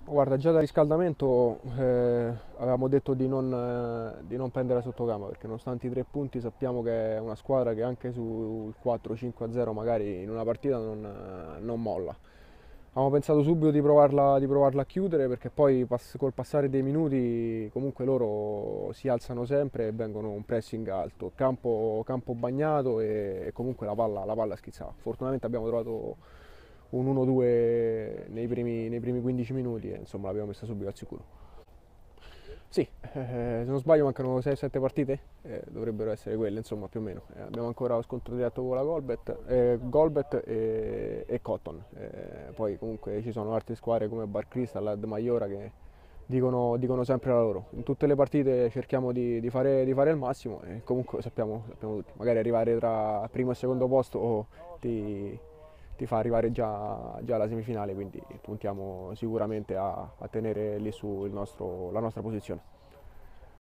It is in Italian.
Guarda, già dal riscaldamento avevamo detto di non prendere sotto gamba perché nonostante i 3 punti sappiamo che è una squadra che anche sul 4-5-0 magari in una partita non molla. Avevamo pensato subito di provarla a chiudere perché poi col passare dei minuti comunque loro si alzano sempre e vengono un pressing alto, campo bagnato e comunque la palla schizzava. Fortunatamente abbiamo trovato un 1-2 nei primi 15 minuti e insomma l'abbiamo messa subito al sicuro. Sì, se non sbaglio mancano 6-7 partite, dovrebbero essere quelle insomma più o meno. Abbiamo ancora lo scontro diretto con la Golbet e Cotton. Poi comunque ci sono altre squadre come Bar Cristal, Ad Maiora che dicono sempre la loro. In tutte le partite cerchiamo di fare il massimo e comunque sappiamo tutti, magari arrivare tra primo e secondo posto ti, ti fa arrivare già alla semifinale, quindi puntiamo sicuramente a tenere lì su la nostra posizione.